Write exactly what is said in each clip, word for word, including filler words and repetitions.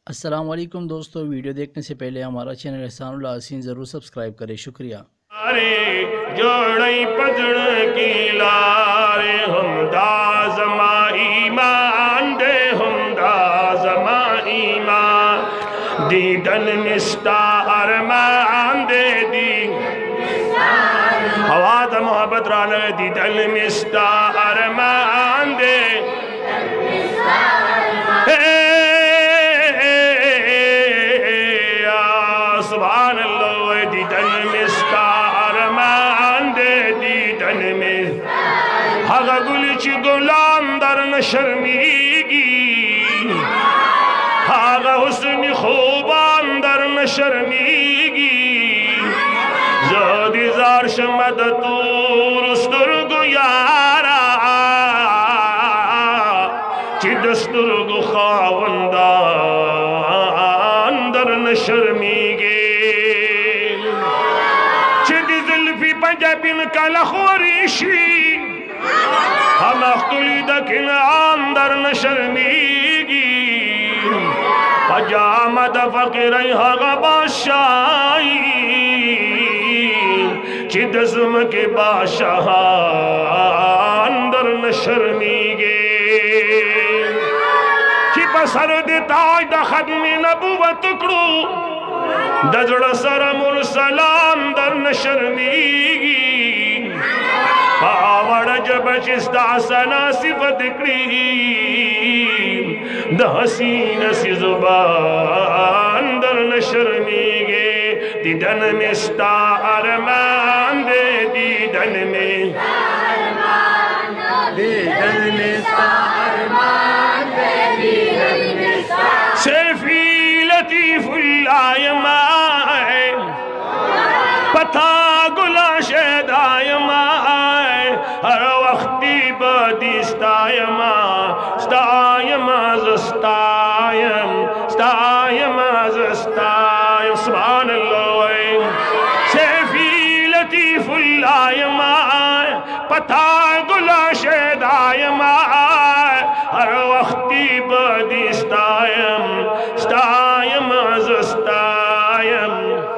अस्सलाम वालेकुम दोस्तों, वीडियो देखने से पहले हमारा चैनल एहसानुल हसीन ज़रूर सब्सक्राइब करें। शुक्रिया। अरे जोड़ई पजड़ की लारे हमदा जमा ईमान दे हमदा जमा ईमान दीदन मिस्ता अरमान दे दी हवा द मोहब्बत रान दीदन मिस्ता अरमान दे सुभान अल्लाह दीदन मिस्ता अरमान दे दीदन में हगा गुलच गुलाम दर न शर्मीगी हगा हुस्न खूबान दर न शर्मीगी जोदी जार शमद तूर स्तुर्गु यारा चिदस्तुर्गु खावंदा अंदर न शर्मीगे चिद जुल्फी पंजाबिन कल खोरीशी हम अख्तुली दकिन अंदर न शर्मीगी पजामद फकीर हगा बादशाही चिदस्म के बादशाह अंदर न शर्मीगे सर ताज द खत्म नबुवत कड़ू दजड़ सर मुरसलाम दर न शर्मीगी पावड़ जब चिस्ता सना सिफत कड़ी द हसीन सी जुबान दर न शर्मीगे दीदन मिस्ता अरमान दे दीदन में दीदन मिस्ता अरमान दे दीदन मिस्ता सेफी लतीफुल्लायमा पता गुला शेदायमा हर वक्ती बदिस्तायमा स्तायमा जस्तायम स्तायमा जस्तायम सुभान अल्लाह सेफी लतीफुल्लायमा पता गुला शेदायमा हर वक्ती बदिस्तायम स्तायम जस्तायम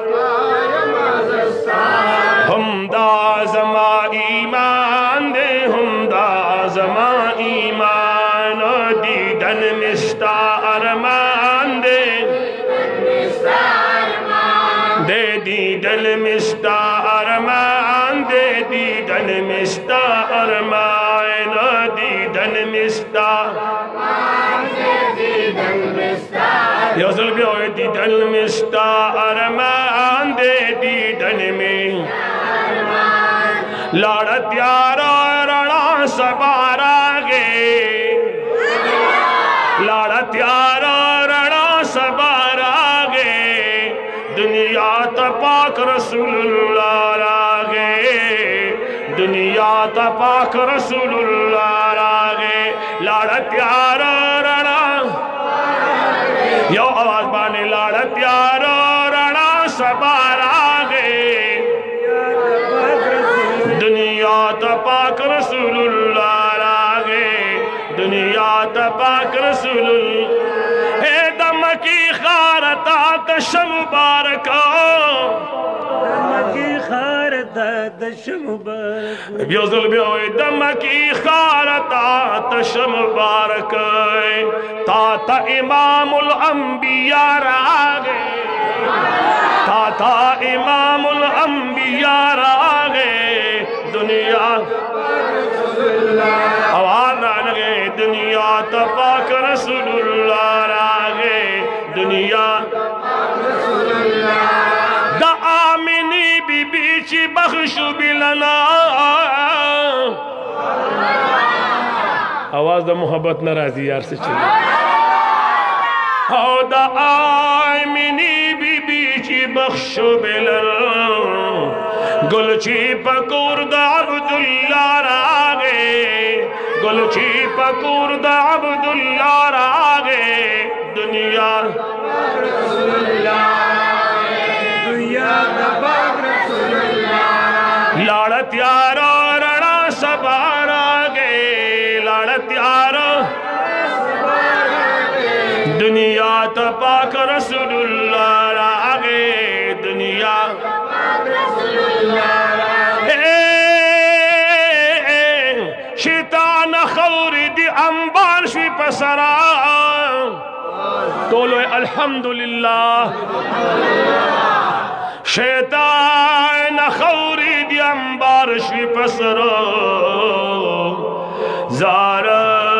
हमदा जमा ईमान दे हमदा जमा ईमान दीदन मिस्ता अरमान दे दे दीदन मिस्ता अरमान दे दीदन मिस्ता अरमान दीदन मिस्ता यज़ल भी होए दीदन मिस्ता अरमान दे दीदन में लाड़ा त्यारा रणा सबारा गे लाड़ा त्यारा रणा सबारा गे दुनिया तपाक रसूलुल्लाह रागे दुनिया तपाक रसूलुल्लाह रागे लाड़ा त्यारा रणा यो आवाज बाने लाड़ा त्यारा रणा सबारा गे दुनिया तपाक रसूलुल्लाह रागे दुनिया तपाक रसूलुल्लाह हे दम की खारता तशम मुबारका दम की खारता तशम मुबारक बियोजल बियोए दम की खारता तशम मुबारक ताता इमामुल अंबिया रागे ताता इमामुल अंबिया रागे दुनिया आवाज ना लगे दुनिया तपाक रसूलुल्लाह रागे दुनिया द आमिनी बीबी ची बख्शु बिलना आवाज द मोहब्बत नाराजी यार से चली हो द आमिनी बीबी ची बख्शु बिलना गुलची पकूर द अब्दुल्ला रागे गुलची पकूर द अब्दुल्ला रागे दुनिया लाड़त यारो रणा सबारा गे लाड़त यारो दुनिया ता पाक रसूलुल्लाह रागे दुनिया शैतान खौरी दी अंबार शवी पसरा तोलो अल्हम्दुलिल्लाह शैतान खौरी दी अंबार शवी पसरा ज़ारा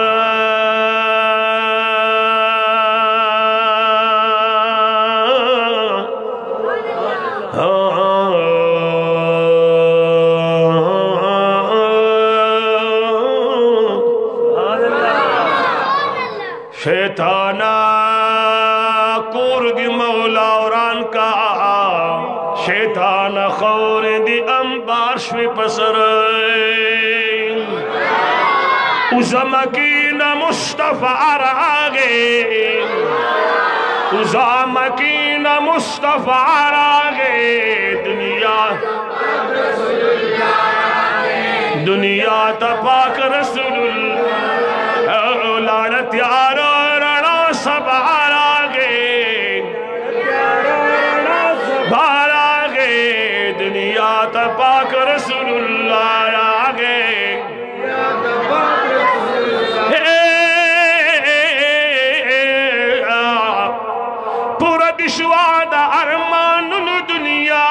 शैताना कोर दी मौला औरान का शैतान खौर दी अंबार शवी पसर उज़मकीन मुस्तफ़ा रागे उज़मकीन मुस्तफ़ा रागे दुनिया दुनिया तपाक रसूलुल्लाह लानत यारो रणा सबारागे बारागे दुनिया तपाक रसूलुल्लाह आगे पूरा दिशवादा अरमानुन दुनिया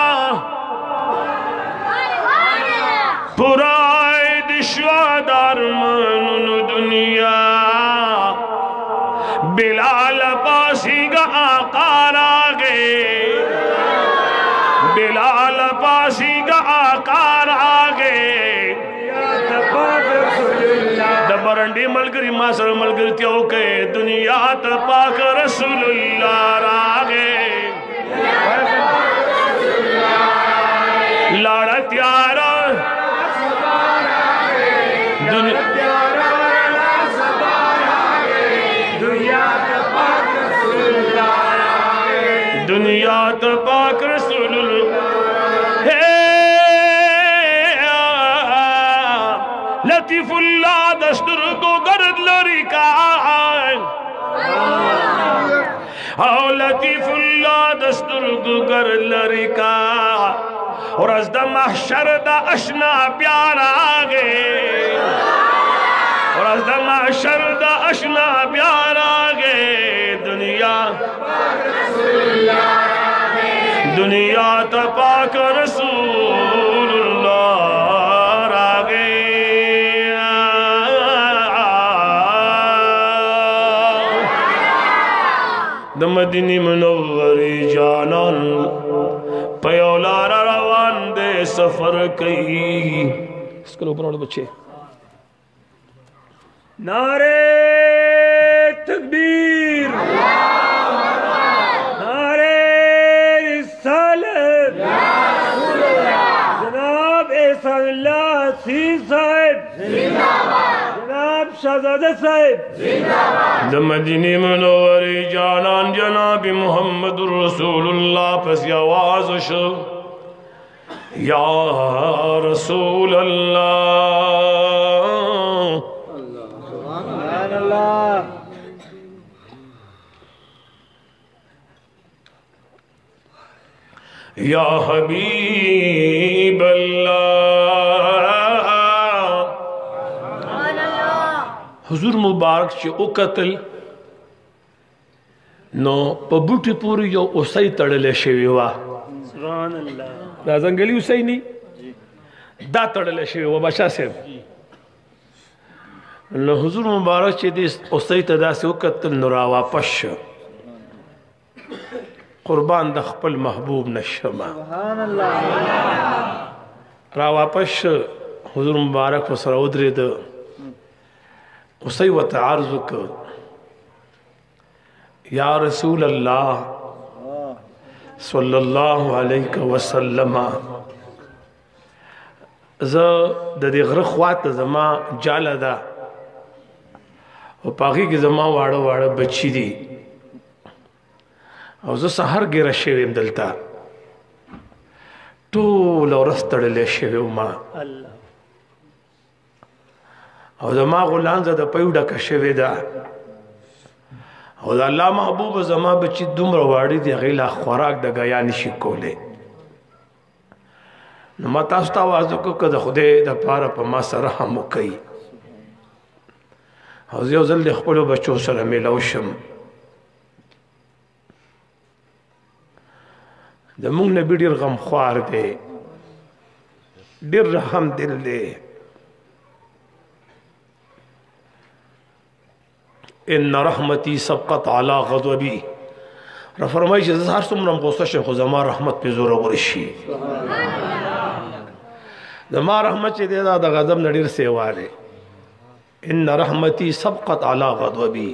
पूरा दिशवादा अरमानुन दुनिया बिलाल पासी का आकार आगे बिलाल पासी का आकार आगे दबरंडी मलगरी मासर मलगरी त्यो के दुनिया तपाक रसूलुल्लाह रागे लाड़त यारा दुनिया तपाक रसूलुल्लाह लतीफुल्लाह दस्तूर को गर्द लरिका आओ लतीफुल्लाह दस्तूर को गर्द लरिका और अज़दा महशर दा अशना प्यारा गे और अज़दा महशर दा अशना प्यारा गे दुनिया दुनिया तपाक रसूलुल्लाह रागे द मदीनी मुनव्वरी जानान पयोलारा रवान दे सफर कई इसके ऊपर वाले बच्चे नारे तकबीर नारे रिसालत जनाब एहसानुल्लाह सी साहब जनाब शहजादा साहब द मदीनी मुनव्वरी जानान जनाब मुहम्मदुर रसूलुल्लाह पस आवाज शो या रसूल अल्लाह या हबीब अल्लाह हुजूर मुबारक चे ओ कतल नो पबूटी पूरी यो उसई तड़ले शेवी वा सुभान अल्लाह राजंगली उसई नहीं दा तड़ले शेवी वा बशा से नो हुजूर मुबारक चे दिस उसई तदा से ओ कतल नुरा वापस कुर्बान द खपल महबूब नशमा सुभान अल्लाह रा वापस हुजूर मुबारक वसरा उदरे द उसई व तारज़ को या रसूल अल्लाह सल्लल्लाहु अलैहि वसल्लम ज द दे गरखवात जमा जालदा और पागी के जमा वाड़ो वाड़ो बच्ची दी और जो सहर गिरा शेवेम दलता टूल और रस्तड़ले शेवे माँ अल्लाह और जमा गुलाम ज़्यादा पैउडा का शेवेदा او د الله محبوب زما بچی دومره واړي دي هغې لا خوراک د ګیا نشي کولی نو ما تاسو ته اواز وکړو که د خدای دپاره په ما سره رحم وکوي او زه یو ځل د خپلو بچو سره میلاو شم زموږ نبي ډېر غمخوار دی ډېر رحم دل دی ان رحمتي سبقت على غضبي را فرمایي چې زه هر څومره غوسه شم خو زما رحمت پې زورور شي زما رحمت چې دی دا د غضب نه ډېر سیوا دی ان رحمتي سبقت على غضبي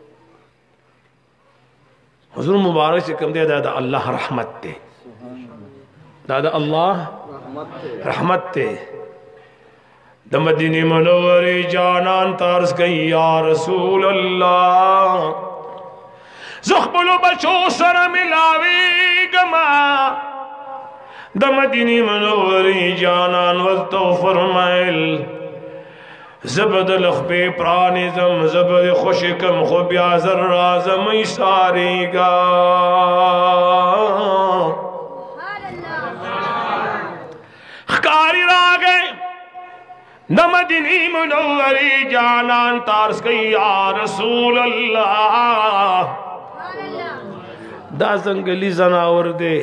حضور مبارک چې کوم دی دا د الله رحمت دی دا د الله رحمت دی د مدینه منورې جانان تارس گئی یا رسول الله زخبلو بچو سره ملاویږما د مدینه منورې جانان ورته فرمایل زبدل خپې پرانیزم زبد خوش کم خو بیا زر رازم ایساریگا خکاری راگئے د مدینی منوری جانان تارس گئی یا رسول اللہ دا زنگلی زناور دے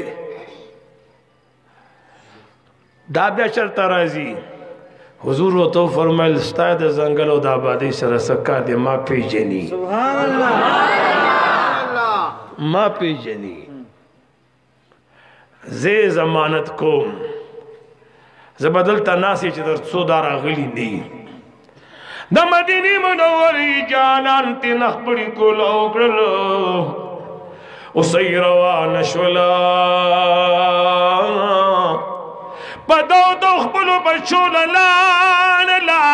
دا بیا چرتا رازی حضور و تو فرمائل ستا د زنگل و د آبادی سره سکا دی ما پیجنی سبحان اللہ ما پیجنی زی زمانت کوم زبدلتا ناسی چی در سو دارا غلی نی دا مدینی منوری جانان تی نخبری کو لوگرلو اسی روان شولا پدو دو خبلو بچو لان لا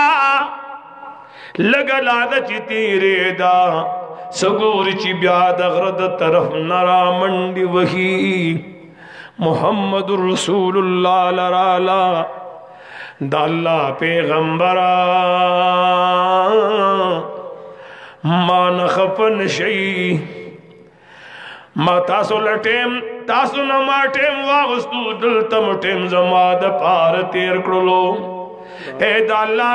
لگا لادا چی تیرے دا سگوری چی بیاد غرد طرف نرا منڈی وحی محمد رسول اللہ لرالا دا اللہ پیغمبران ما نخفن شئی ما تاسو لٹیم تاسو نما ٹیم واغستو دلتم ٹیم زما دا پار تیر کرلو اے دا اللہ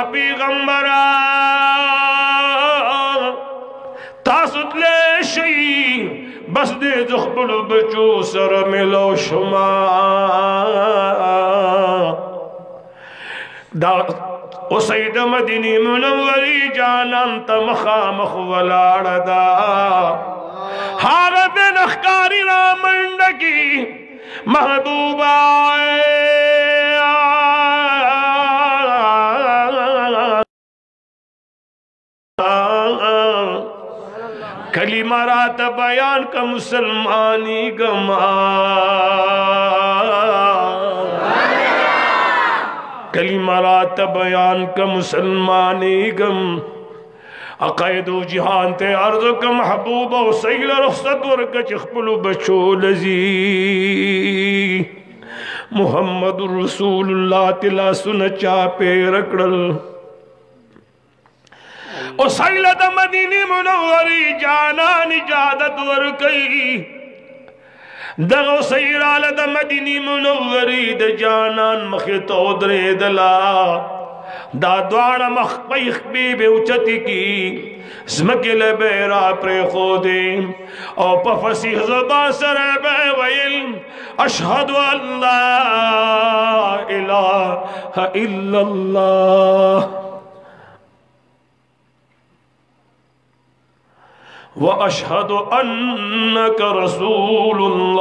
پیغمبران تاسو تلے شئی بس دے زخبلو بچو سر ملو شما دا اسید مدینی منوری جانان تا مخامخ ولار دا حارب نخکاری را مندگی محبوب آئے کلمہ رات بیان کا مسلمانی گما کلمہ رات بیان کا مسلمانی گم عقائد و جہان تے عرض کا محبوب و سیل رخصت ورکا چخپلو بچو لذی محمد رسول اللہ تلا سنچا پہ رکڑل او سیلت مدینی منوری جانان اجادت ورکی دغو سیرالت مدینی منوری د جانان مخیطو درے دلا دا دوارا مخبیخ بی بی اچتی کی زمکل بیرا پر خودی او پا فسیح زبان سر بے ویل اشہدو اللہ الہ الا اللہ وَأَشْهَدُ أَنَّكَ رَسُولُ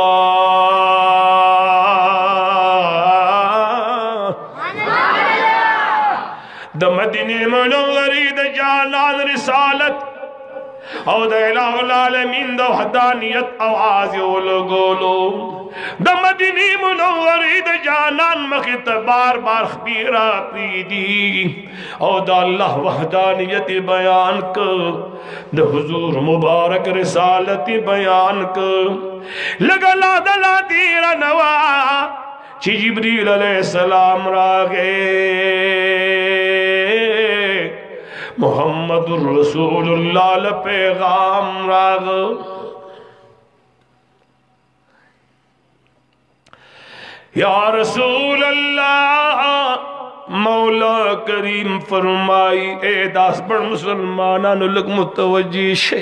اللَّهِ دا مدینی منوری دا جانان رسالت او دا الہ العالمین دا وحدانیت آواز اولگولو دا مدینی منوری دا جانان مخیط بار بار خبیرہ پریدی او دا اللہ وحدانیت بیان کر دا حضور مبارک رسالت بیان کر لگا لا دلا تیرا نوا چی جبریل علیہ السلام راگے मुहम्मदुर रसूलुल्लाह पैगाम राग या रसूल अल्लाह मौला करीम फरमाई ए दास बड़ मुसलमानानु लग मुतवज्जी शे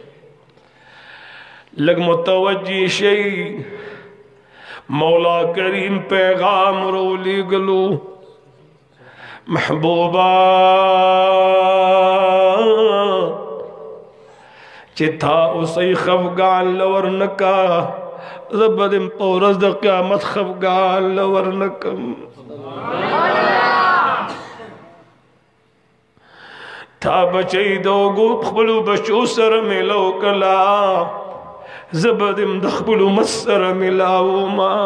लग मुतवज्जी शे मौला करीम पैगाम रोली गलू महबूबा चिथा उसे खफगान लवर नका ज़बदिम पौरस द क़यामत खफगान लवर नकम था बचई दो गुप खबलू बचो सर मिलो कला ज़बदिम दखबलू मस्सर मिलाओ माँ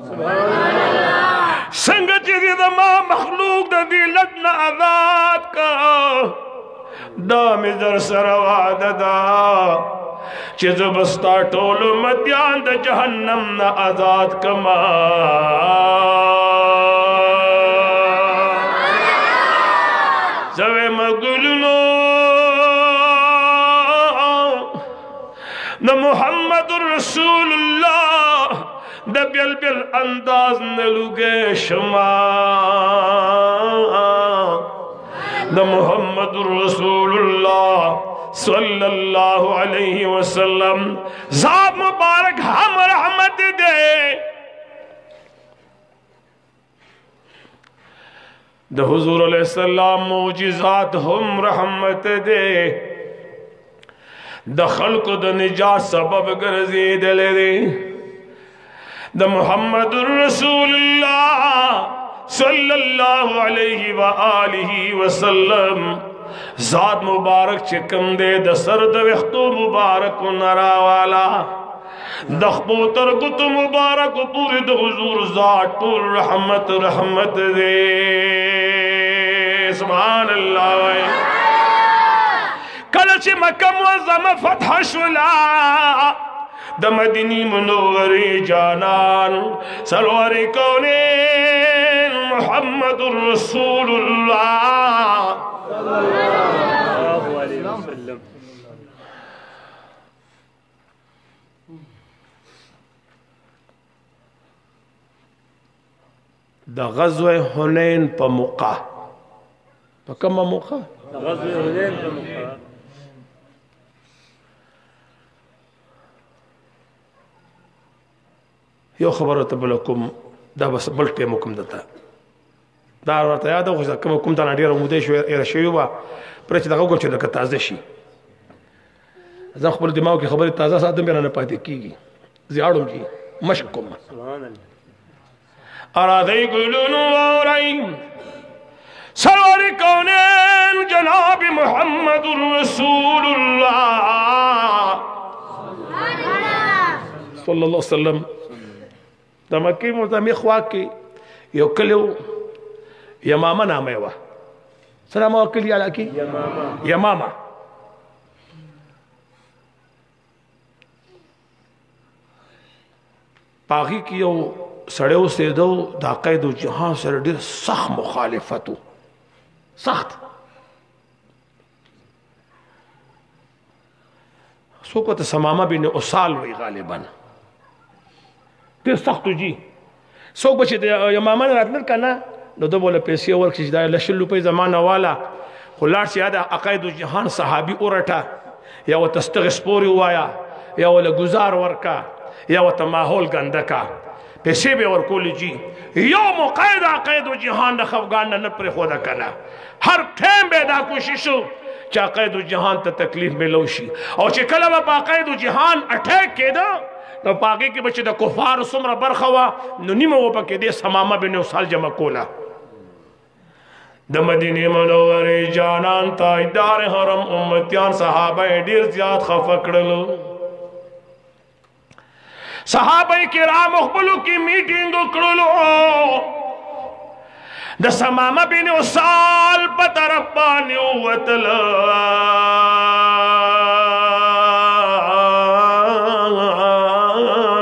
संगत जी दमा मखलूक द दिलत न आज़ाद का दाम जर सरवा ददा चिज़ बस्ता टोल मध्यान द जहन्नम न आज़ाद कमा जवे मगुलनो न मुहम्मदुर रसूलुल्लाह द बिल बिल अंदाज न लुगे शमा न मुहम्मदुर रसूलुल्लाह सल्लल्लाहु अलैहि वसल्लम ज़ात मुबारक हम रहमत दे द हुजूर अलैहिस्सलाम मौजिज़ात हम रहमत दे द खल्क द निजात सबब गर्जी दले दे द मुहम्मदुर रसूलुल्लाह सल्लल्लाहु अलैहि व आलिहि वसल्लम ज़ात मुबारक चिकम दे द सरद वख्तो मुबारक नरा वाला दखबोतर गुत मुबारक पूरे द हुजूर ज़ात पुर रहमत रहमत दे सुभान अल्लाह कलच मक्का मुअज़्ज़मा फतह शुला द मदीनी मुनव्वरी जानान सरवर कौनैन मुहम्मदुर रसूलुल्लाह सल्लल्लाहु अलैहि वसल्लम द ग़ज़वे हुनैन प मौका प कम मौका ग़ज़वे हुनैन प मौका यो खबर तबलकुम दा बस बल्टे मुकम दता دا ورته یاد خو کوم کوم ته ډیره موده شو ایر شوی و پر چې دغه ګل چې لکه تازه شي زه خپل دماغ کې خبره تازه ساتم بیان نه پاتې کیږي زیاړم کی مشق کوم سبحان الله اراده ګلون ورایم سرور کونین جناب محمد رسول الله صلی الله وسلم د مکه مزمه خوا کې یو کلو یمامه نامه و سلام وکلی علیکی یمامه یمامه پاغي کې یو سړیو سیدو د عقاید جهان سره ډیر سخت مخالفتو سخت څوک ته سمامه بن اصال وی غالبا ډیر سخت جی څوک بچ د یمامه راتل کنه نو د بوله پیسې ورکړي چې دا لشل روپۍ زمانه والا خو لاړ چې دا عقاید جهان صحابي اورټه یا وتستغ سپوري وایا یا ول گزار ورکا یا وت ماحول ګندکا پیسې به ورکول جی یو مقاید عقاید جهان د خفغان نه پر خدا کنه هر ټیم به دا کوشش چې عقاید جهان ته تکلیف ملو شي او چې کله په عقاید جهان اٹیک کېده نو پاګه کې بچ د کفار سمره برخوا نو نیمه و پکې د سمامه بن وصال جمع کولا د مدینه منوره جانان تاجدار حرم امتیان صحابه ډیر زیات خفه کړلو صحابه کرام خپلو کې میټینګ وکړلو د سمامه بن وصال په طرف باندې وتل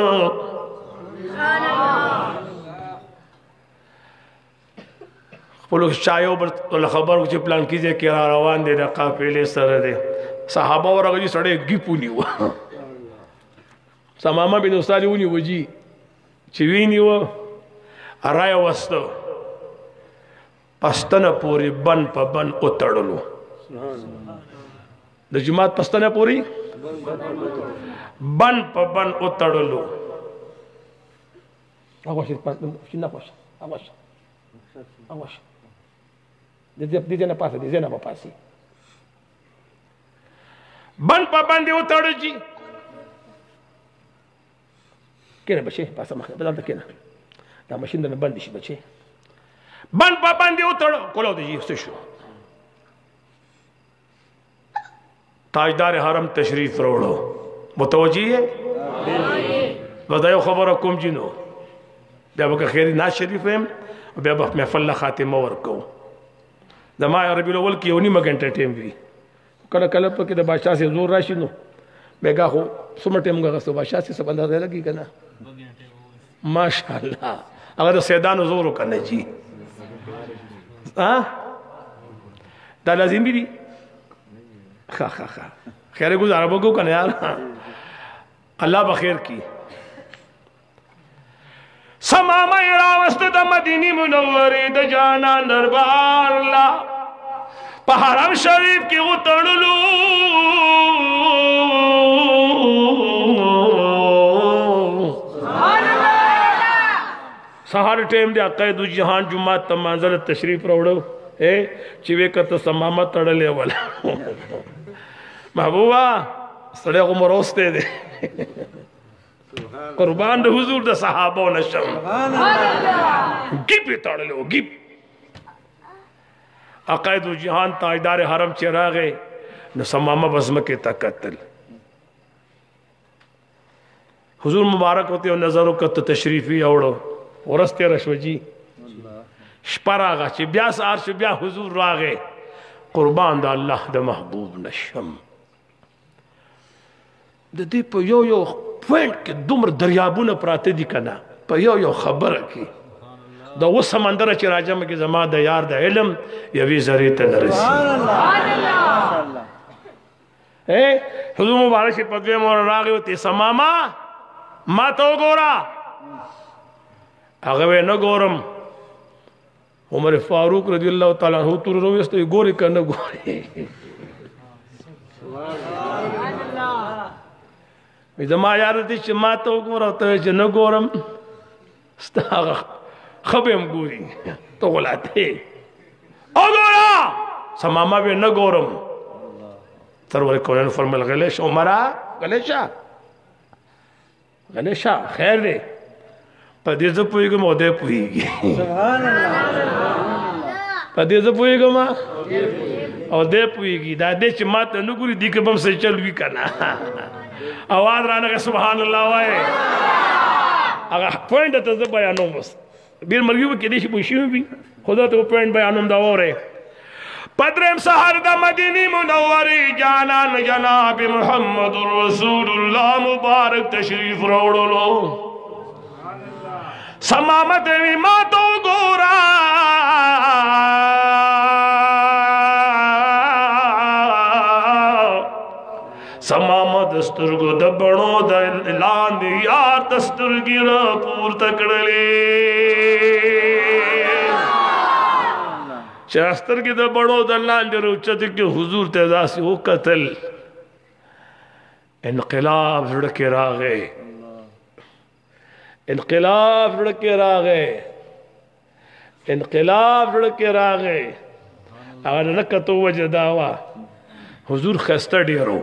خپل خلق چایو بر خبر چې پلان کیږي کې را روان دي د قافلې سره دي صحابه ورغلي سړی گیپونی و سمامه بن استاد ونی وجي چې ویني و راي وستو پستنه پوری بن په بن او تړلو د جماعت پستنه پوری بن په بن او تړلو هغه شي پاتې نه پوښ هغه شي هغه شي د دې د نه پاسه د زنه په پاسه بن په بن دی او تړل کینه بچي پاسه مخه بدل کینه دا ماشين نه بند شي بچي بند په باندې وتړ کولو دی څه شو تاجدار حرم تشریف وروړو متوجي ہے ودایو خبره کوم جنو بیا به خیر ناز شریف هم بیا به محفل خاتمه ورکو د ما ربیع الاول کې یو نیمه غنټه ټیم وی کله کله په کې د بادشاہ سي زور راشي نو بیگا خو سمه ټیم غوښتو بادشاہ سي څه اندازه لګي کنه ماشاءالله اگر سیدان زور وکنه جی ها دا لازم دي خا خا خا خیر گزاره بگو کنه یار الله بخیر کی سمامه راوست د مدینی منورې د جانا دربار لا په حرم شریف کې وتړلو سهار ټیم دی عقید جهان جمعه ته منزل تشریف راوړو اے چې وکړه سمامه تړلې ولا محبوبا سړی عمروسته دی قربان د حضور د صحابو نشم سبحان الله گیپ تړلو گیپ عقید جهان تاجدار حرم چې راغې نو سمامه بزمه کې تکتل حضور مبارک ہوتے نظر وکړه تشریفي اوړو ورسته رشوجي شپراغه چې بیا سار چې بیا حضور راغې قربان د الله د محبوب نشم د دې په یو یو پوینټ کې دومره دریابونه پراته دي کنه په یو یو خبره کې د و سمندر چې راځم کې زما د یار د علم یوي زری ته درسي سبحان الله اے حضور مبارک په دې مور راغې ته سماما ما تو ګورا هغه نه ګورم عمر فاروق رضی الله تعالی عنہ تر رويسته ګوري کنه ګوري زما یار دې چې ما ته وګوره ته چې نه ګورم ستا خبم ګوري ته غلاته وګوره سماما به نه ګورم سرور کونن فرمل غلیش عمره غلیشا غلیشا خیر دې په دې ځ پويګم او دې پويږي سبحان الله په دې ځ پويګم او دې پويږي دا دې چې ماته نه ګوري دې کوم څه چلوي کنه اواز رانه سبحان الله وای هغه پوینټ ته ز بیانوم بس بیر مرګو کې دې شي بوشي وي خدا ته پوینټ بیانوم دا وره پدرم سحر د مدینی منورې جانان جناب محمد رسول الله مبارک تشریف راوړلو سمامت وی ما تو ګورا سمامت سترګو د بڼو د لاندې یار دسترګې را پورته کړلې چې سترګې د بڼو د لاندې روچت کې حضور ته داسې وکتل انقلاب زړه کې راغی انقلاب زړه کې راغی انقلاب زړه کې راغی هغه نه کته وجه دا وا حضور خسته ډیرو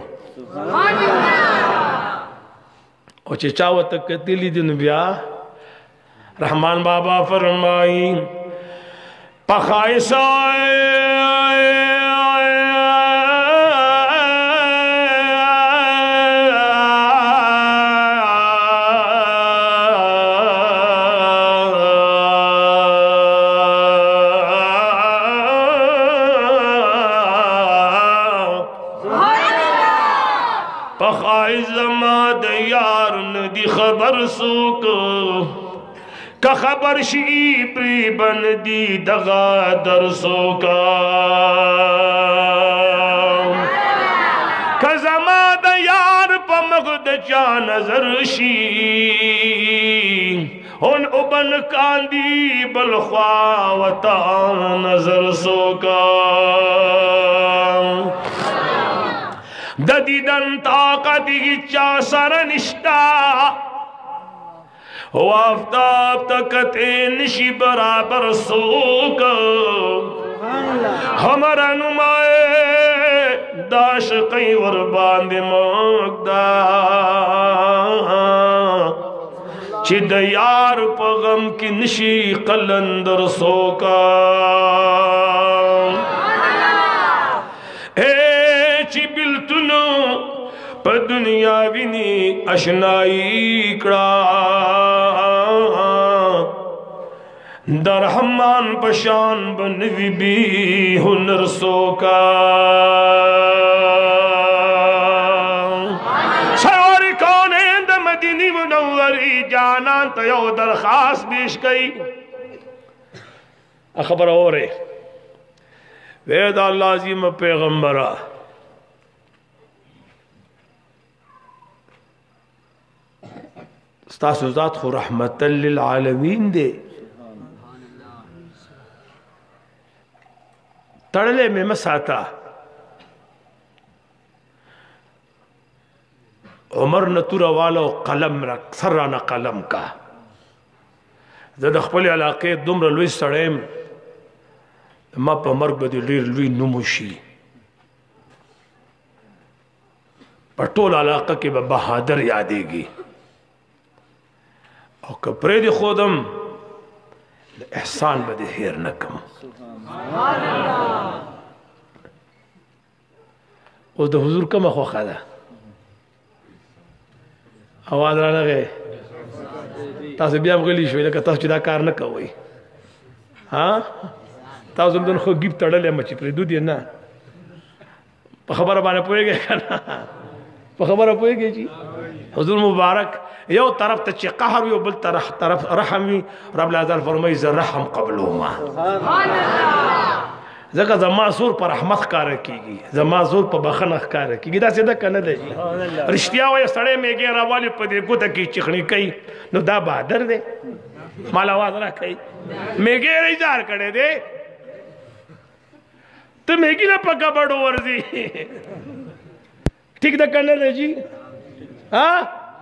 او چې چا وته کتلی دي نو بیا رحمان بابا فرمایي پخایسا का खबर शी प्री बन दी दगा दरसों का खजमा द यार पमगद चा नजर शी उन उबन कांदी बलख्वावता नजर सोका ददीदन ताकती चा सरनिष्ठा वाफ्ताब तकते निशी बराबर सोक हमारा नुमाए दाश कई वर बांधे मोगदा चिद यार पगम की निशी कलंदर सोका ए चिबिल तुनो पर दुनिया विनी अशनाई कड़ा दरहमान पशान बनवी भी हुनर सोका सवारी कौन है द मदीनी मुनव्वरी जाना तो यो दरखास्त पेश गई खबर और है वेद अल्लाह पैगंबरा स्तासुजात खु रहमतल लिल आलमीन दे तड़ले में मसाता उमर नतुरा वालो कलम रख सर्राना कलम का जद खपल इलाके दुमर लुई सड़ेम मा पर मर्ग बदी लीर लुई नुमुशी पटोल इलाका के बहादुर यादेगी और कपड़े दे खोदम एहसान बदे हेर न कम उस दो हुजूर कम खो खादा आवाज राना गए तासे बियाम गली शोई लका तास चिदा कार न कवई हाँ तास उन खो गिफ्ट तड़ले मची पर दूध ये ना खबर बाने पोए गए ना खबर पोए गए जी हुजूर मुबारक यो तरफ तचे कहर यो बल तरफ तरफ रहमी रब लाजल फरमाई जरहम कबलो मा जगह जमासुर पर रहमत कार कीगी जमासुर पर बखन कार कीगी दा सीधा कने दे जी रिश्तिया वे सड़े में गे रावाली पदे को तकी चिखनी कई नो दा बहादुर दे माल आवाज रखई मेगे रिजार करे दे तो मेगी ना पक्का बड़ो वर्जी ठीक दा कने दे जी हाँ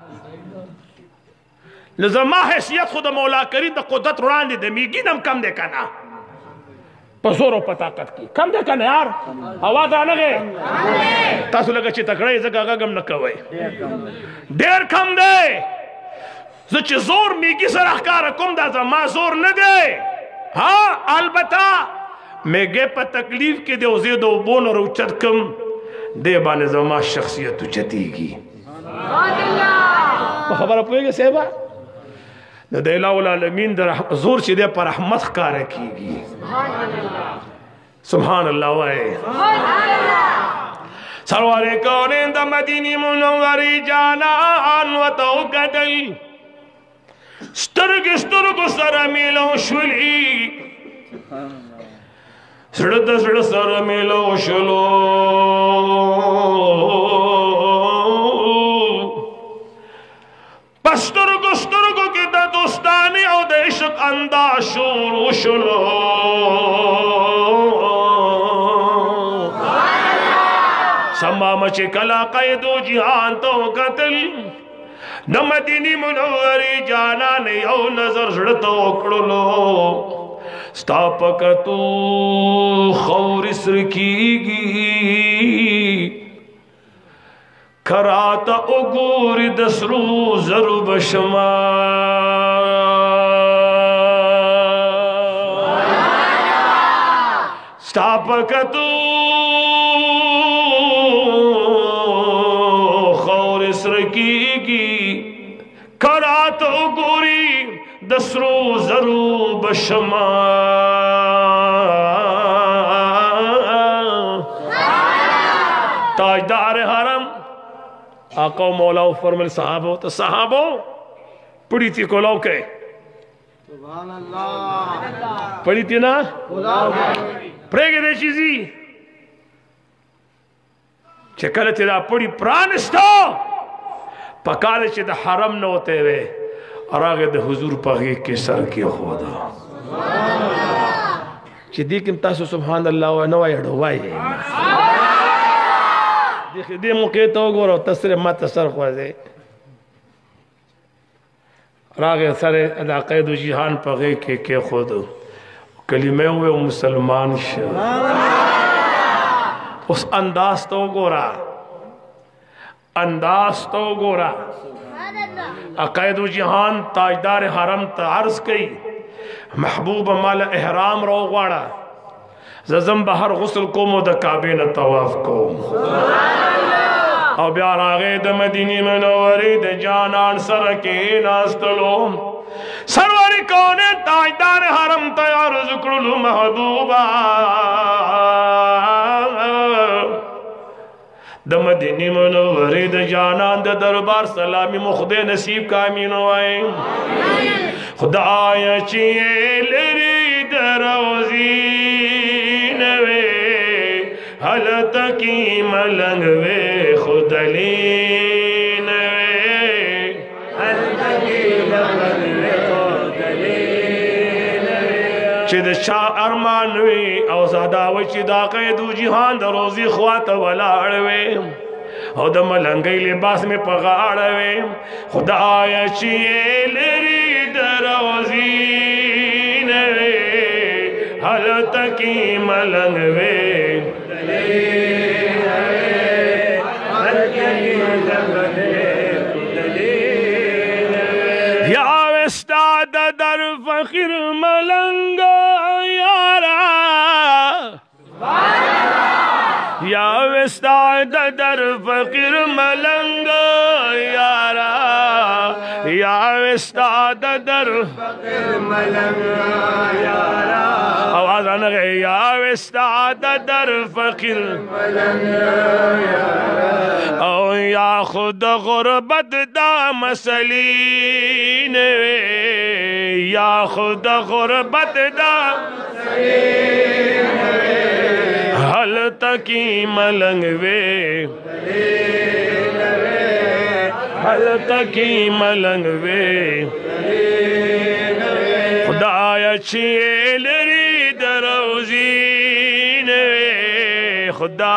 लजमा हैसियत खुद मौला करी द कुदरत रुरान दे मीगी नम कम दे कना पसोरो पताकत की कम दे कना यार आवाज आने गए तासु लगा ची तकड़े जगह गम न कवे देर कम दे जच जोर मीगी सरहकार कुम दा जमा जोर न दे हाँ अलबत्ता मेगे पर तकलीफ के दे उसे दो बोन और उचत कम दे बाने जमा शख्सियत उचतीगी खबर पोएगे सेवा आलमीन दर जोर से दे पर रहमत कार कीगी सुभान अल्लाह वाए सरवारे कौने द मदीनी मुनव्वरी जाना आन व तौकदल स्तरग स्तरग सर मिलो शुली सड़द सड़ सर मिलो शुलो पस्तुर्गो स्तुर्गो की दोस्तानी और देशक अंदाशूर उशलो समा मचे कला कैदो जिहान तो कतल न मदीनी मुनव्वरी जाना नहीं औ नजर जड़तो ओकड़लो स्थापक तू खौरिस्र कीगी खराता उगूरी दसरू जरू बशमा स्थापक तू खौरिस्र कीगी खरात उगूरी दसरू जरू बशमा ताजदार हरम आका मौला फरमाए सहाबो तो सहाबो पड़ी थी को लौके पढ़ी थी ना प्रेगे दे चीजी चकल तेरा पड़ी प्राणस्था पकाले चे द हरम न होते वे और आगे द हुजूर पगे के सर के खुदा चे दी किम तासु सुभान अल्लाह व नवा यडो वाई देख दे मुके तो गोरो तसरे मत सर खोजे रागे सरे इलाके दो जिहान पगे के के खुद कलिमे हुए मुसलमान उस अंदाज तो गोरा अंदाज तो गोरा अक़ैदु जहान ताजदार हरम तार्ज कई महबूब माल एहराम रो वाड़ा जज़म बहर गुस्ल को मुद काबे न तवाफ को और प्यार आगे द मदीने मनोवरी द जानान सर के नास्तलो सरवर कौने ताजदार हरम तयार ज़ुक्रुल महबूबा द मदीने मनोवरी द जानान द दरबार सलामी मुखदे नसीब का मीनो आए खुदाया चिए लरी दरोजी नवे हल तकी मलंग वे खुदली नवे हल तकी मलंग वे खुदली नवे चिद शाह अरमान वे औ ज़ादा व चिदा क़ैदु जिहान द रोज़ी ख्वात वलाड़ वे और द मलंगी लिबास में पगाड़ वे खुदाया चिए लरी दरोजी नवे हल तकी मलंग वे या विस्ताद दर फकीर मलंगा यारा या विस्ताद दर फकीर मलंगा यारा या विस्ताद दर फकीर मलंगा यारा आवाज आना गए या विस्ताद दर फकीर मलंगा यारा ओ या खुद गुरबत दा मसलीन वे या खुद गुरबत दा मसलीन वे हल तकी मलंग वे हल तकी मलंग वे खुदाया चिए लरी दरोजी वे खुदा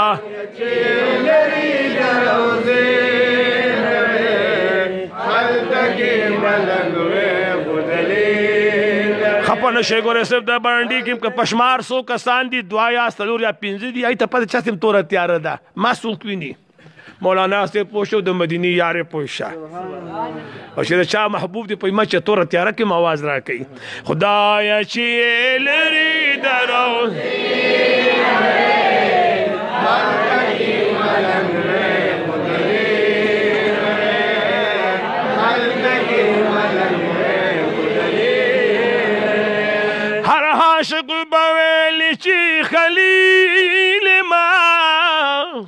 खपन शेगोरे सिर्फ द बंडी किम का पशमार सो कसान दी दुआया सलूर या पिंजी दी आई त पता चस्म तोरा तैयार दा मासूम क्वीनी मौलाना से पोशो द मदीनी यारे पोशा और शेर शाह महबूब दी पइमा च तोरा तैयार के आवाज रा कई खुदाया चिए लरी दरो हर आशिक बवेल ची खलील मां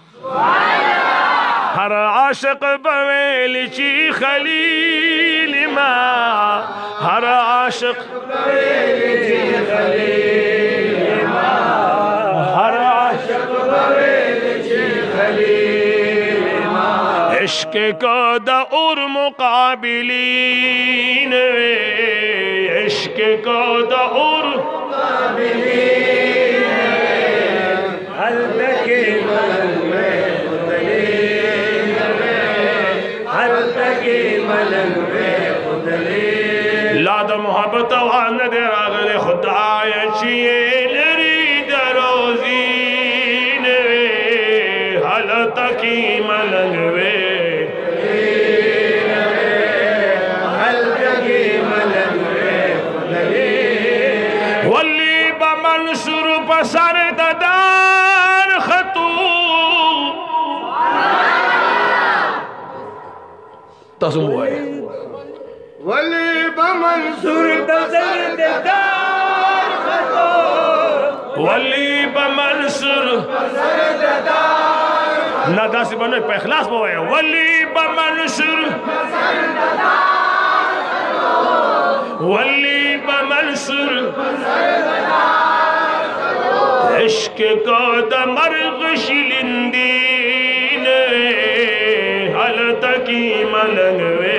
हर आशिक बवेल ची खलील मां हर आशिक बवेल ची खलील मां हर आशिक बवेल ची खलील मां इश्क को दौर मुकाबिलीन वे इश्क को दौर मुकाबिलीन हल तकी मलंग में खुदली हल तकी मलंग में खुदली लाद मोहब्बत वान दे रागले खुदाया चिए लरी दरोजी वे हल तकी मलंग वे हल तकी मलंग वे वली बमंसूर पसर ददार खतू तसमुए वली बमंसूर पसर ददार खतू वली बमंसूर पसर ददार नदा से बने पे इखलास बोए वली बमंसूर पसर ददार खतू वली इश्क को दमर्ग शिलिंदीन हल तकी मलंग वे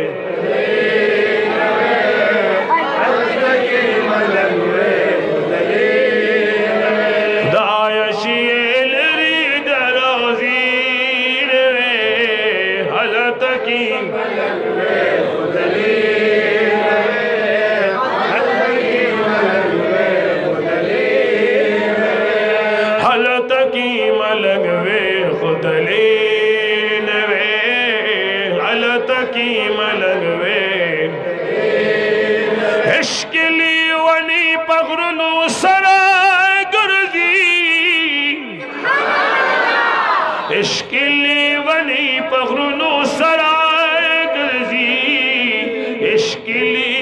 इश्किली वनी पगरुनो सराय गर्जी इश्किली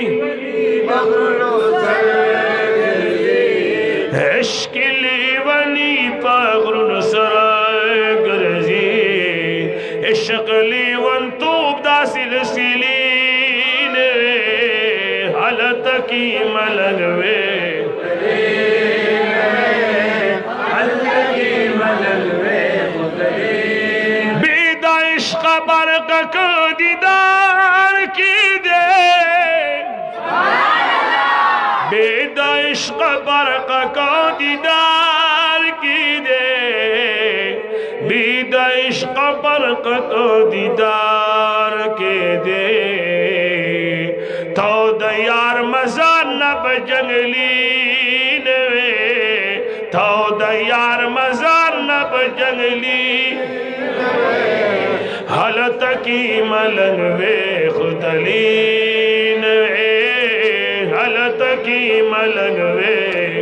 इश्किली वनी पगरुनो सराय गर्जी इश्किली वन तूब दासिल सिलीन हालत की मलंगवे बरक को दीदार की दे बेदा इश्क बरक को दीदार की दे बेदा इश्क बरक को दीदार के दे तो दयार मजार नब जंगली नवे तो दयार मजार नब जंगली हालत की मलंग वे खुदलीन वे हालत की मलंग वे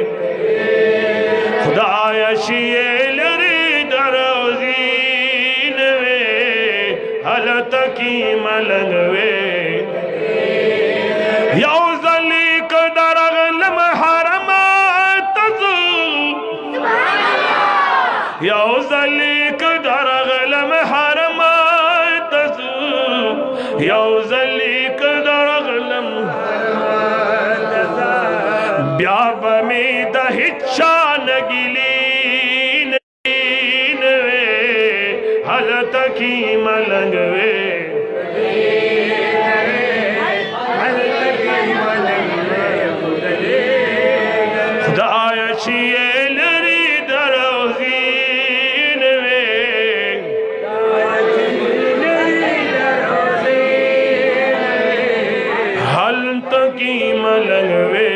खुदाया शियल रे दरोजीन वे हालत की मलंग वे यौजली को दरगलम हरमा तजू यौजली को दरगलम हरमा यौजलिक दरगलम ब्याब में दहिच्छा नगिलीन वे हलत की मलंग वे खुदाया शियल री दरोजीन वे की मलंग वे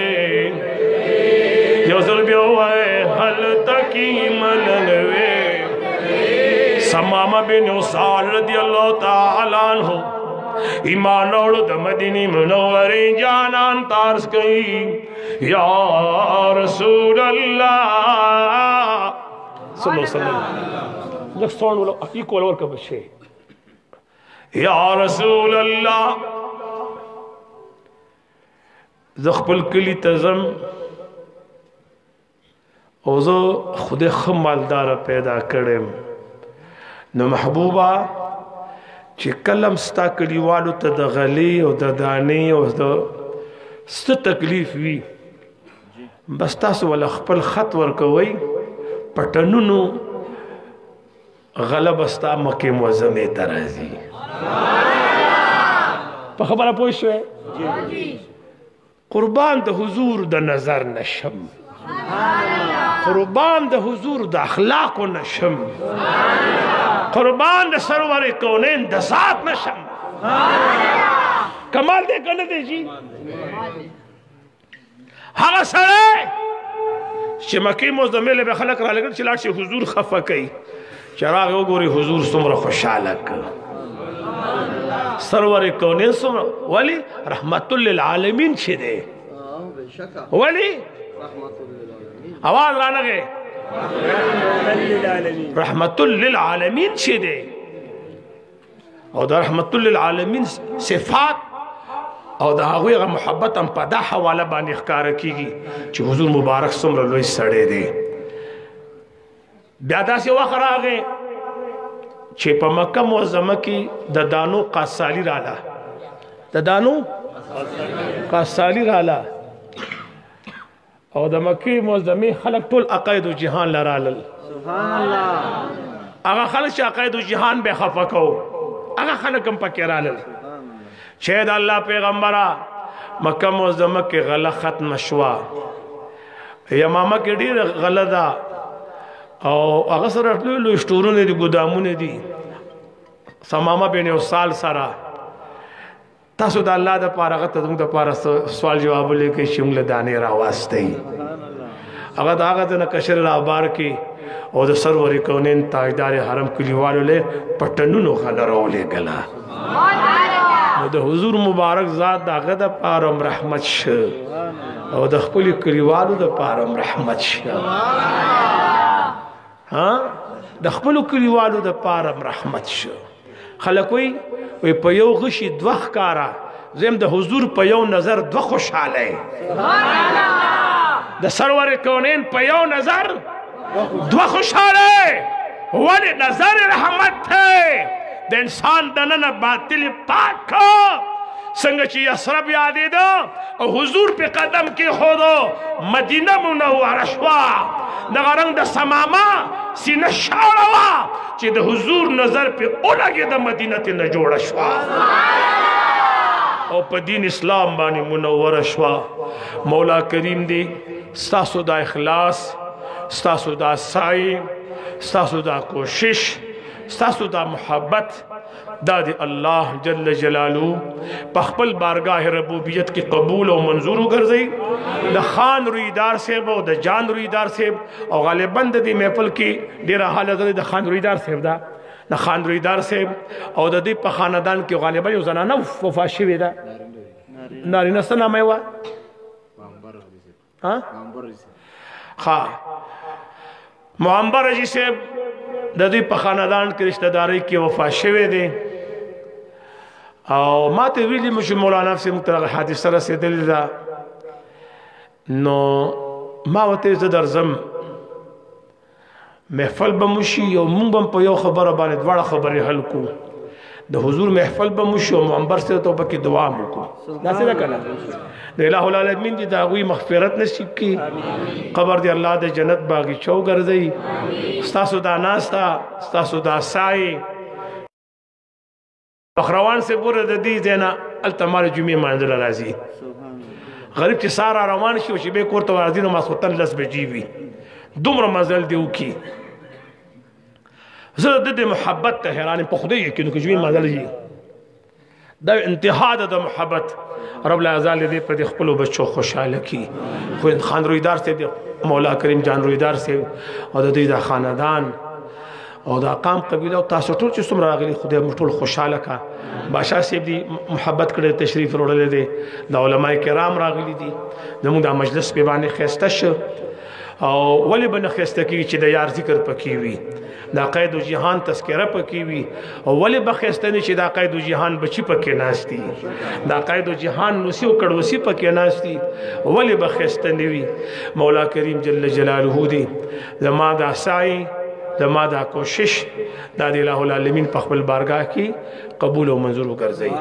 यौजल ब्योए हल तकी मलंग वे समामा बिन उसाल रदियल्लाहु ताला अन्हु ईमान और द मदीनी मुनव्वरे जानान तार्स कई या रसूल अल्लाह सल्लल्लाहु अलैहि वसल्लम लक्ष्मण बोलो इक्वल और कबशे या रसूल अल्लाह ज़ख्बल कली तज़म ओज़ो खुदे खम मालदार पैदा करें न महबूबा चे कलम स्ता कली वालू त द गली और द दाने और द स्त तकलीफ वी बस्ता सो वाला खपल खत वर्कवई पटनुनु गलब अस्ता मके मुअज़्ज़मे तरजी पर खबर पोइशे कुर्बान द हुजूर द नजर नशम कुर्बान द हुजूर द अखलाक नशम कुर्बान द सरवर कौनैन द ज़ात नशम कमाल दे कने दे जी हाँ सरे शमकी मुज़म्मिल बे खलक रा लगन चिलाट से हुजूर खफा कई चराग वो गोरी हुजूर सुमरा खुशालक सरवर कौनैन सुमरा वाली रहमतुल लिल आलमीन छे दे वाली आवाज राना गए रहमतुल लिल आलमीन छे दे और रहमतुल लिल आलमीन सिफात और दागुए का मोहब्बत हम पदा हवाला बानी इख्कार कीगी कि हुजूर मुबारक सुमरा लोई सड़े दे ब्यादा से वक़्त आ गए छे प मक्का मुअज़्ज़मा की ददानो कासाली राला ददानो कासाली राला او د مکې معظمې خلک ټول عقاید جهان لرالل سبحان الله هغه خلک چې عقاید جهان به خفه کو هغه خلک هم پکې رالل چې د الله پیغمبره مکه معظمه کې غله ختم شوا یمامه کې ډیر غله ده او هغه سره لوی لوی سټورونه دي ګودامونه دي سمامه بین یو سال سره تاسو د الله د پاره غته د پاره سوال جواب لیکي چې موږ له دانې را واسطي هغه دا هغه د کشر را بار کې او د سرور کونین تاجدار حرم کلیوالو له پټنونو خلرولې غلا د حضور مبارک ذات داغه د پاره رحمت شه او د خپل کلیوالو د پاره رحمت شه ها د خپل کلیوالو د پاره رحمت شه خلک وي وي په یو غشي دوخ کارا زم د حضور په یو نظر دوه خوشاله سبحان الله د سرور کونین په یو نظر دوه خوشاله ولې نظر رحمت ته د انسان دننه باطل پاک څنګه چې یسرب یادېده او حضور په قدم کې خودو مدینه منوره شوا دغه رنګ د سمامه سینه شاړه وه چې د حضور نظر په اولګې د مدینه ته نه جوړه شوا او په دین اسلام باندې منوره شوا مولا کریم دی ستاسو دا اخلاص ستاسو دا سعی ستاسو دا کوشش ستاسو دا محبت دا دی الله جل جلالو په خپل بارگاہ ربوبیت کی قبول او منظور وګرځي د خان رویدار صاحب او د جان رویدار صاحب او غالبا د دې محفل کې ډیره حالت د خان رویدار صاحب دا د خان رویدار صاحب او د دې په خاندان کې غالبا یو زنانه وفات شوې ده نارینه څه نامه یې وه ها ها معمبر جی صاحب د دې په خاندان کې رشتہ داري کې وفات شوې ده او ما ته ویلي مې چې مولانا صاحب ته حادثه رسېدلې ده نو ما ورته زه درځم محفل به موشي او مونږ به په یو خبره باندې دواړه خبرې حل کو د حضور محفل به موشي او معمبر صاحب ته پکې دعا وکړو داسې نه کړه د الہ العالمین دې د هغوی مغفرت نصیب کړي قبر دې الله د جنت باغچه وګرځوي ستاسو دا ناسته ستاسو دا سعی بخروان سے ګوره د دې ځای نه هلته ما د جمعې لمانځله راځي غریب چې سهار را روان شي او چې بیا کور ته راځي نو ماسخوتن لس بجې وي دومره مزل دې وکړي زه د دې محبت ته حیران یم په خدای یقین که جمعې لمانځل شي دا انتها ده د محبت رب العزال دې په دې خپلو بچو خوشحاله کړي خو خان رویدار صاحب مولا کریم جان رویدار صاحب او د دوی دا خاندان او دا قام قبیله او تاسو ټول چې څومره راغلي خدای موږ ټول خوشحاله کا بادشاه صاحب دې محبت کړی تشریف وروړلی دی د علماء کرام راغلي دي زموږ دا مجلس پې باندې ښایسته شو او ولې به نه ښایسته کېږي چې د یار ذکر پکې وي دا قید و جهان تذکره پکې وي او ولې به ښایسته نه چې دا قید و جهان بچي پکې ناست دي دا قید و جهان لوسی او کړوسی پکې ناست دي ولې به ښایسته نه وي مولا کریم جل جلاله دی زما دا سعی زما دا کوشش دا د الہ العالمین په خپل بارگاہ کې قبول او منظور وګرځي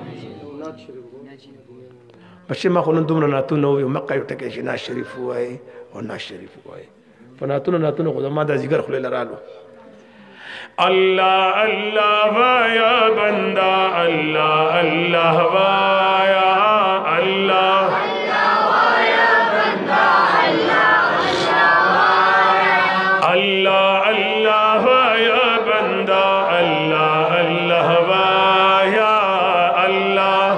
بچې ما خو نن دومره نعتونه وویل مقه یو ټکی چې ناز شریف ووایي او ناز شریف ووایي په نعتونو نعتونو خو زما دا ځیګر خولې له رالو الله الله وایا بندا الله الله وایا الله اللہ اللہ یا بندہ اللہ اللہ یا اللہ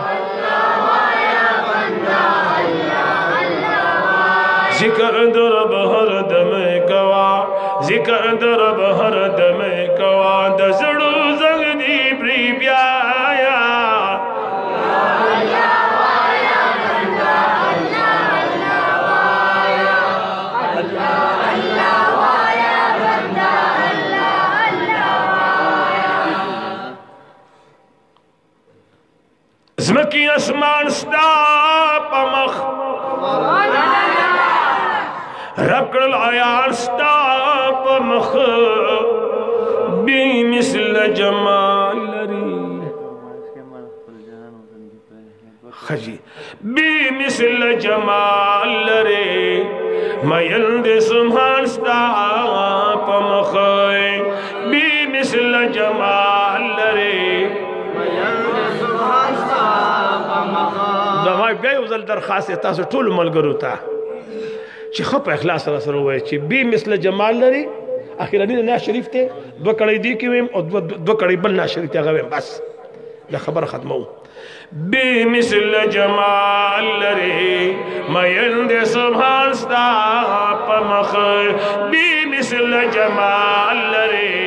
ذکر در بہر دم کوا ذکر در بہر دم کوا دزڑو زنگ دی بری بیایا زمکی اسمان ستا پمخ رکڑ عیار ستا پمخ بی مثل جمال لری خجی بی مثل جمال لرے میند سمحان ستا پمخی بی مثل جمال لرے دمائی بیا یو ځل درخواست تاسو ټول ملګرو ته چې خو په اخلاص سره سره وایي چې بی مثل جمال لري اخیرنی ناز شریف ته دوه کړی دی کې ویم او دوه کړی بل ناز شریف ته غویم بس دا خبر ختمو بی مثل جمال لري میند سبحان ستا پمخ بی مثل جمال لري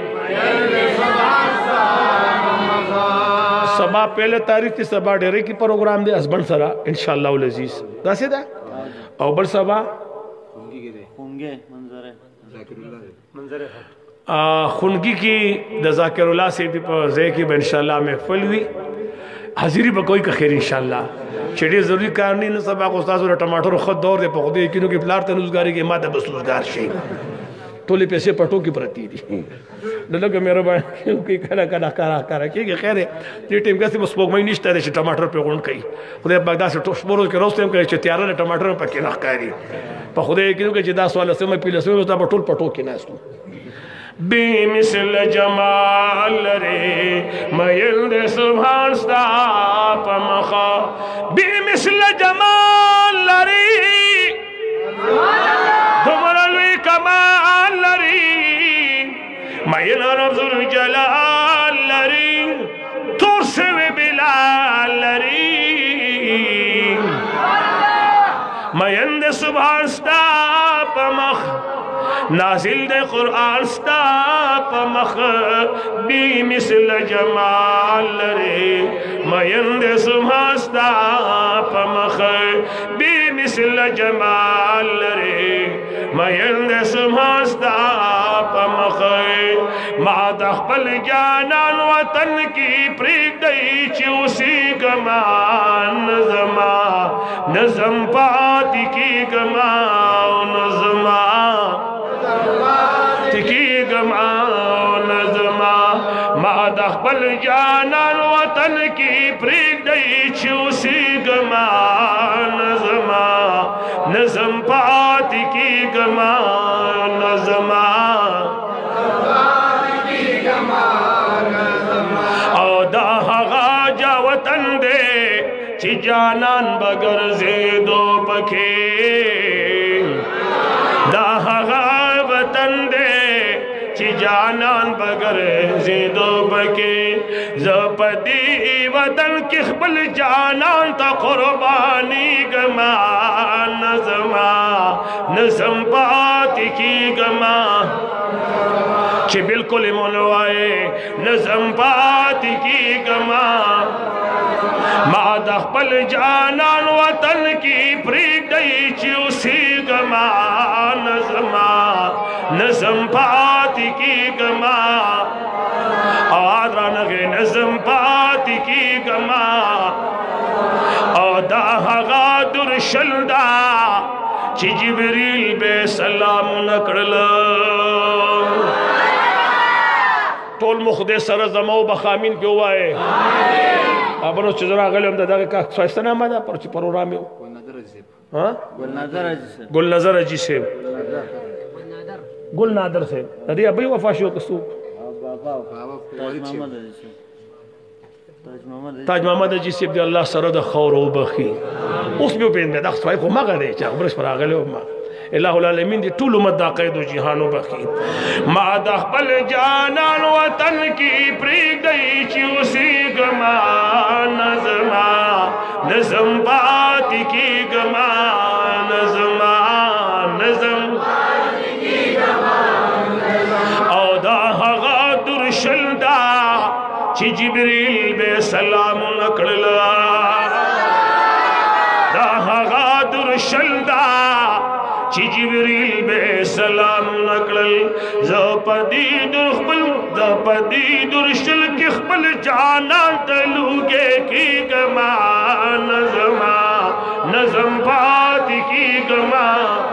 سبا پہلے تاریخ تی سبا ډیرے کی پروگرام دی اسبن سرا انشاءاللہ العزیز دا سی دا او بل سبا خونگی کی دا ذاکر اللہ سے پر زی کی با انشاءاللہ محفل ہوئی حاضری با کوئی کا خیر انشاءاللہ چڑی ضروری کارنی نا سبا کو استاذ ٹماٹر خود دور دے پا خودی کنو کی پلار تنوزگاری کی ماتا بس روزگار شئی تولی پیسے پٹو کی پرتی دی دلگا میرا بان کی کنا کنا کارا کارا کی خیر ہے یہ ٹیم کسی بس پوک میں نشتا دے چھ ٹماٹر پہ گونڈ کئی خودی بگدہ سے ٹوش بروز کے روز تیم کئی چھ تیارا لے ٹماٹر پہ کی نخ کاری پا خودی کنو کہ جدا سوال سے میں پیلے سے میں تا پٹول پٹو کی ناستو بی مثل جمال لرے میند سبحان ستا پمخا بی مثل جمال لرے دمرلوی کمال لري مین رب الجلال لري تور سوی بلال لري مین دے سبحان ستا پمخ نازل دے قرآن ستا پمخ بی مثل جمال لري مین دے سبحان ستا پمخ بی مثل جمال لري مین دے سبحان ستا پمخ ما دخبل جانان وطن کی پریک دئی چوسی گمان نظما نظم پاتی کی گمان نظما تکی گمان نظما ما دخبل جانان وطن کی پریک دئی چوسی گمان نظما نظم پاتی کی گمان نظما او دا حغا جا وطن دے چی جانان بگر زیدو پکے دا حغا وطن دے چی جانان بگر زیدو پکے زپدی وطن کی خبل جانان تا قربانی گما نظما نظم پاتی کی گما چی بالکل مولوائے نظم پاتی کی گما ما دخبل جانان وطن کی پریک دئی چی اسی گما نظما نظم پاتی کی گما آواز رانگے نظم پاتی کی گما او دا حغا در شلدہ چی جبریل بے سلام نکڑلا طول مخدے سر زمو بخامین کیوں آئے ابنو چیزر آگلی ہم دا دا کہ سوائستہ نام آدھا پر چی پروگرامی ہو گل نظر اجی سے گل نادر سے ندی ابھی وفاشی ہو کسو تاج محمد اجی سے دی اللہ سرد خور و بخی اس بھی پین میں دا سوائی کو مگا دے چاہ برش پر آگلی ہو ماں الہ العالمین دی طول مدہ قید و جہانو بخی ما دخبل جانان وطن کی پریک دئی چی اسی گما نظما نظم باتی کی گما نظما نظم باتی کی گما او دا حغا در شلدہ چی جبریل بے سلام نکڑلا دا حغا در شلدہ چی جبریل بے سلام نکڑل زپدی در خبل زپدی در شل کی خبل جانان تلوگے کی گما نظما نظم پاتی کی گما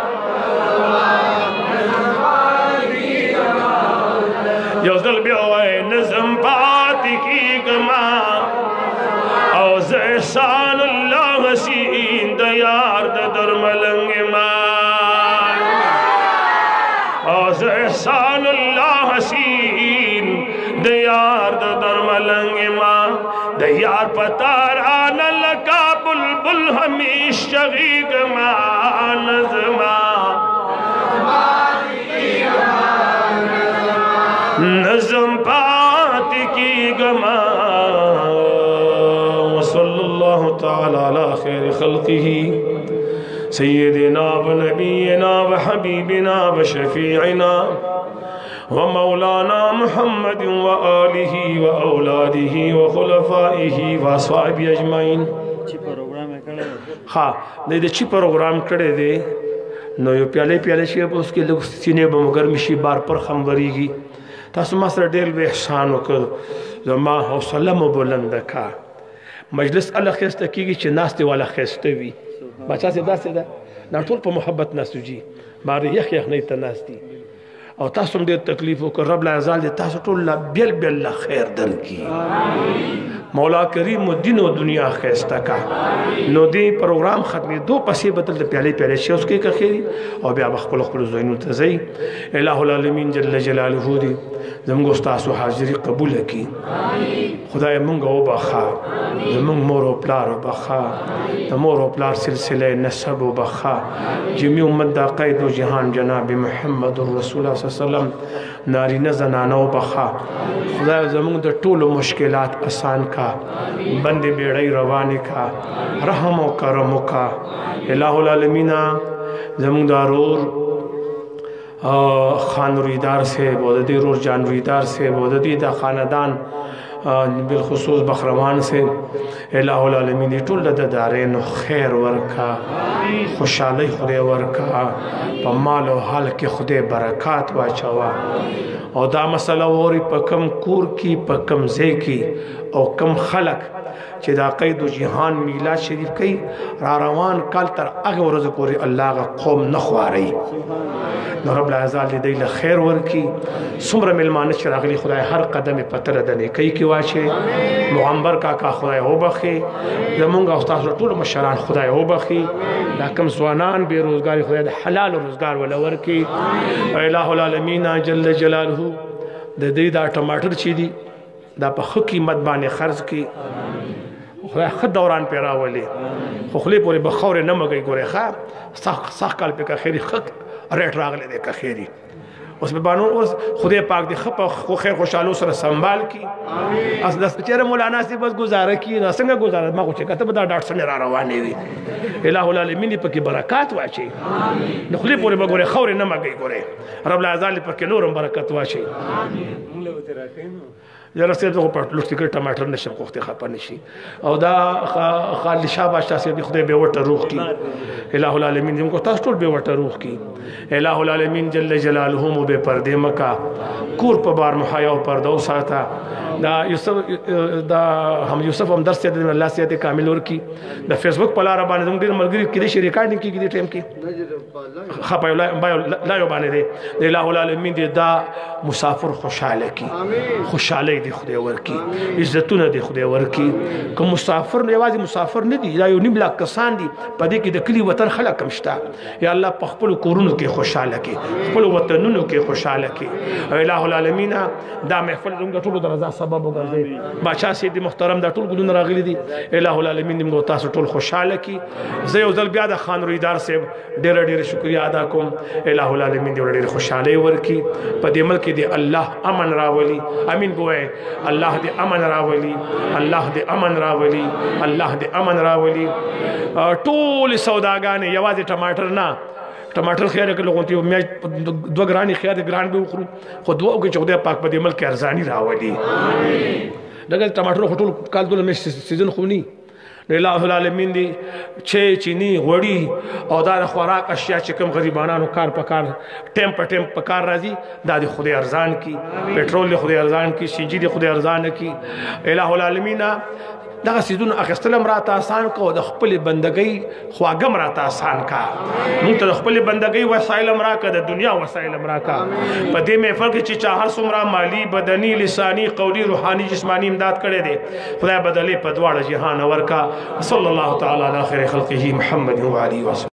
یوزدل بیوائے نظم پاتی کی گما او زیسا احسان اللہ حسین دا یار دا در ملنگ مان اوز احسان اللہ حسین دا یار دا در ملنگ مان دا یار پتاران لکا بلبل ہمیش شغیق مان نظمان نظم پات کی گما وصلی اللہ تعالی علی خیر خلقہ سیدنا و نبینا و حبیبنا و شفیعنا و مولانا محمد و آلہ و اولادہ و خلفائہ و اصحاب اجمعین ہاں دے چی پروگرام کڑے دے نو یو پیالے پیالے شی اس کے لوگ سینے بمگر مشی بار پر خموریگی تاسو ما سره ډېر لوی احسان وکړ زما حوصله مو بلنده کا مجلس الله ښایسته کېږي چې ناستې والا ښایسته وي باچا صاحب داسې ده دا ټول په محبت ناستو جي ماره یخ یخنۍ ته ناست دي او تاسو هم ډېر تکلیف وکړ رب العزال دې تاسو ټول لا بیل بیل لا خیر درکړي مولا کریم و دین و دنیا خیستا کا نو دی پروگرام ختمی دو پسی بدل پیالے پیالے شی اس کے کخیری اور بیا بخپل خپل زینو تزئی الہ العالمین جل جلالہ دی زمونږ استاسو حاضری قبول کی خدای مونږ او بخا زمونږ مور او پلار او بخا د مور او پلار سلسله نسب او بخا جميع امت دا قید و جهان جناب محمد رسول الله صلی الله علیه وسلم نارینه زنانه او بخا خدای زمونږ د ټولو مشکلات آسان کا بند بیڑی روانی کا رحم و کرم کا الہ العالمین زمون دارور خان رویدار سے بوددی رور جان رویدار سے بوددی دا خاندان بالخصوص بخروان سے الہ العالمین ټول د دارین خیر ورکا خوشحالی خدای ورکا پا مال و حال کی خدای برکات واچوا او دا مسئلہ وری پا کم کور کی پا کم زی کی او کم خلق چې دا قید و جهان میلاد شریف کئی را روان کال تر اغه ورځ پورې الله غ قوم نخواري نو رب العزال دې له خیر ورکی څومره ملمانه چې راغلي خدای هر قدم پتر دنه کوي کی واچي مغمبر کاکا خدای او بخي زمونږ استاد ټول مشران خدای او بخي دا کم ځوانان بے روزګاری خدای د حلال روزګار ولا ورکی الہ العالمین جل جلاله د دې دا ټماټر چي دي دا په خو قیمت باندې خرج کی خدای خد دوران پیرا ولی خو خلی پوری بخور نمگئی گوری خواه سخ سخ کال پی که خیری خک ریٹ راغلی دے که خیری اس بانو اس خدای پاک دی خپ خو خیر خوشحالو سر سنبال کی اس دست چیر مولانا سی بس گزاره کی ناسنگا گزاره ما خوچه کتا بدا ڈاکٹر سنی را روانی وی الہ العالمین پاکی برکات واچی نخلی پوری بگوری خور نمگئی گوری رب العزال پاکی نورم برکات واچی جرا سید کو پټ لوټ کې ټماټر نشم کوخته خپه نشي او دا خالد شاه بادشاہ سید خدای به وټه روح کی الہ العالمین زم کو تاسو ټول به وټه روح کی الہ العالمین جل جلاله مو به پردې مکا کور په بار محیا او پردو ساته دا یوسف دا هم یوسف هم درس ته الله سید کامل ور کی د فیسبوک په لار باندې زم ډیر ملګری کې دي ریکارډینګ کې دي ټیم کې خپه لا لا یو باندې دی الہ العالمین دی دا مسافر خوشاله کی خوشاله دی خدای ورکی عزتونه دی خدای ورکی که مسافر نه یوازې مسافر نه دی یا یو نیم لاک کسان دي په دې کې د کلی وطن خلک کم شته یا الله په خپل کورونو کې خوشاله کی خپل وطنونو کې خوشاله کی او الہ العالمین دا محفل زموږ ټول د رضا سبب وګرځي بادشاہ سید محترم دا ټول ګلونه راغلي دي الہ العالمین موږ تاسو ټول خوشاله کی زه یو ځل بیا د خان رویدار صاحب ډېر ډېر شکریا ادا کوم الہ العالمین دې ډېر خوشاله ورکی په دې ملک دې الله امن راولي امین ګوئ اللہ دے امن راولی اللہ دے امن راولی اللہ دے امن راولی ټول سوداګانې یوازې ټماټر نه ټماټر خیر کې لوګون ته مې دوه ګرانی خیر ګران به وخورو خو دوه کې چودې پاک په دې ملک ارزانی راولی دغه ټماټر ټول کال دول مې سیزن خونی الہ العالمین دی چھ چینی غوڑی او دا خوراک اشیاء چکم غریبانانو کار پکار ٹیم پر ٹیم پکار رازی دا دی خود ارزان کی پیٹرول دی خود ارزان کی سینجی دی خود ارزان کی الہ العالمین دغه سیدونه اخیستل راته آسان کو د خپل بندګۍ خواږه راته آسان کا موږ ته د خپل بندګۍ وسایل راکا د دنیا وسایل راکا په دې محفل کې چې چا هر څومره مالی بدني لسانی قولی روحاني جسمانی امداد کړي دي خدای بدلې په دواړه جهان ورکا صلی الله تعالی علی خیر خلقه محمد و علیه وسلم.